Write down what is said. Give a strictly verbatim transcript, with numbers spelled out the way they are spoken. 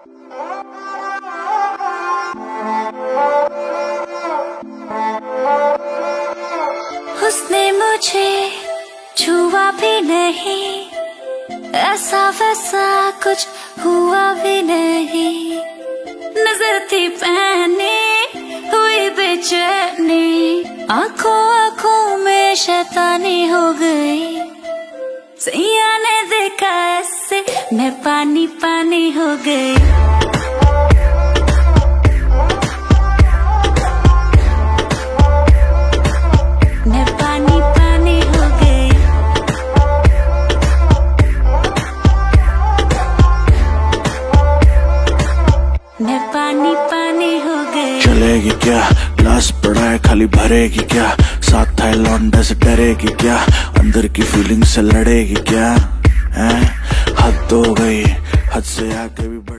उसने मुझे छुआ भी नहीं, ऐसा वैसा कुछ हुआ भी नहीं। नजर थी पहनी हुई बेचैनी, आंखों आंखों में शैतानी हो गई। सैया ने देखा ऐसे मैं पानी पानी हो गई। मैं पानी पानी हो गई। मैं पानी पानी हो गई। चलेगी क्या ग्लास पड़ा है खाली भरेगी क्या, साथ था लौंडे से डरेगी क्या, अंदर की फीलिंग से लड़ेगी क्या। हैं हद हो गई, हद से आगे भी